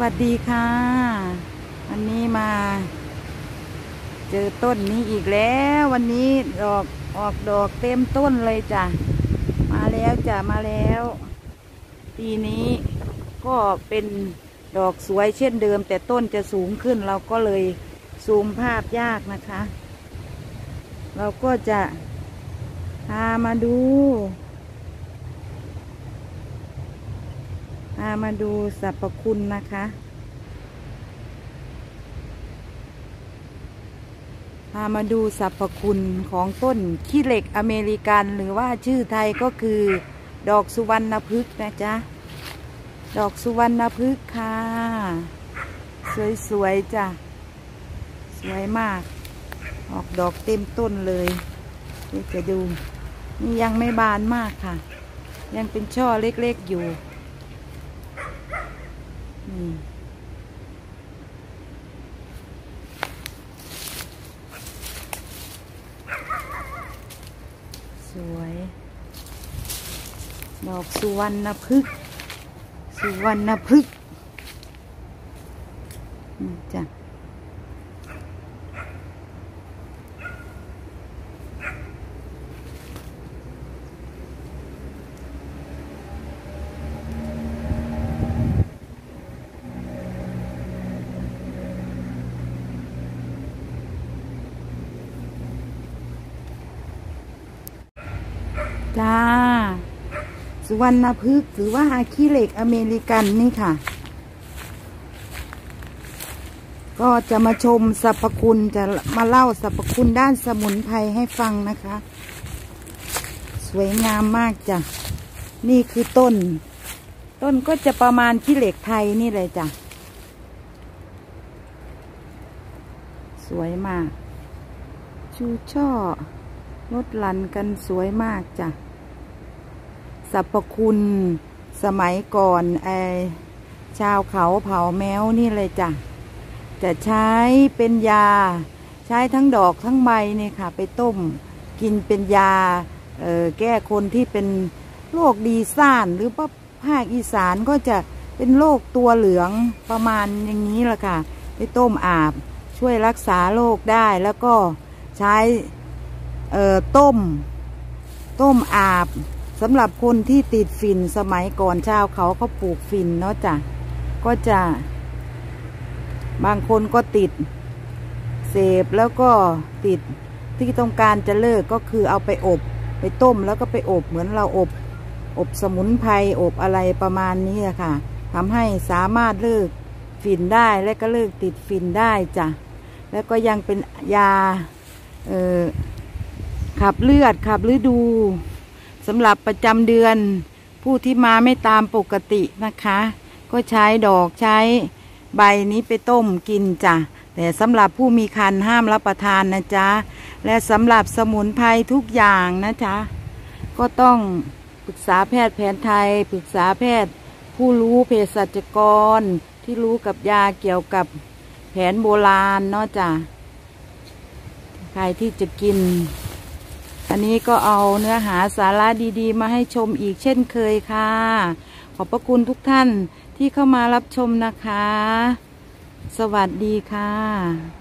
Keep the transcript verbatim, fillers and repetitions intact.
วัสดีค่ะวันนี้มาเจอต้นนี้อีกแล้ววันนี้ดอกออกดอกเต็มต้นเลยจ้ะมาแล้วจ้ะมาแล้วปีนี้ก็เป็นดอกสวยเช่นเดิมแต่ต้นจะสูงขึ้นเราก็เลยซูมภาพยากนะคะ เราก็จะพามาดูพามาดูสรรพคุณนะคะพามาดูสรรพคุณของต้นขี้เหล็กอเมริกันหรือว่าชื่อไทยก็คือดอกสุวรรณพฤกษ์นะจ๊ะดอกสุวรรณพฤกษ์ค่ะสวยๆจ้ะสวยมากออกดอกเต็มต้นเลยเดี๋ยวจะดูนี่ยังไม่บานมากค่ะยังเป็นช่อเล็กๆอยู่นี่สวยดอกสุวรรณพฤกษ์สุวรรณพฤกษ์จ้ะจ้าสุวรรณพฤกษ์หรือว่าขี้เหล็กอเมริกันนี่ค่ะก็จะมาชมสรรพคุณจะมาเล่าสรรพคุณด้านสมุนไพรให้ฟังนะคะสวยงามมากจ้ะนี่คือต้นต้นก็จะประมาณขี้เหล็กไทยนี่เลยจ้ะสวยมากชูช่อลดหลั่นกันสวยมากจ้ะสรรพคุณสมัยก่อนไอชาวเขาเผาแมวนี่เลยจ้ะจะใช้เป็นยาใช้ทั้งดอกทั้งใบนี่ค่ะไปต้มกินเป็นยาเอ่อแก้คนที่เป็นโรคดีซ่านหรือว่าภาคอีสานก็จะเป็นโรคตัวเหลืองประมาณอย่างนี้แหละค่ะไปต้มอาบช่วยรักษาโรคได้แล้วก็ใช้เอ่อต้มต้มอาบสำหรับคนที่ติดฝิ่นสมัยก่อนชาวเขาก็ปลูกฝิ่นเนาะจ้ะก็จะบางคนก็ติดเสพแล้วก็ติดที่ต้องการจะเลิกก็คือเอาไปอบไปต้มแล้วก็ไปอบเหมือนเราอบอบสมุนไพรอบอะไรประมาณนี้อะค่ะทำให้สามารถเลิกฝิ่นได้และก็เลิกติดฝิ่นได้จ้ะแล้วก็ยังเป็นยาเอ่อขับเลือดขับฤดูสำหรับประจำเดือนผู้ที่มาไม่ตามปกตินะคะก็ใช้ดอกใช้ใบนี้ไปต้มกินจ้ะแต่สำหรับผู้มีครรภ์ห้ามรับประทานนะจ๊ะและสำหรับสมุนไพรทุกอย่างนะจ๊ะก็ต้องปรึกษาแพทย์แผนไทยปรึกษาแพทย์ผู้รู้เภสัชกรที่รู้กับยาเกี่ยวกับแผนโบราณเนาะจ้ะใครที่จะกินอันนี้ก็เอาเนื้อหาสาระดีๆมาให้ชมอีกเช่นเคยค่ะขอบพระคุณทุกท่านที่เข้ามารับชมนะคะสวัสดีค่ะ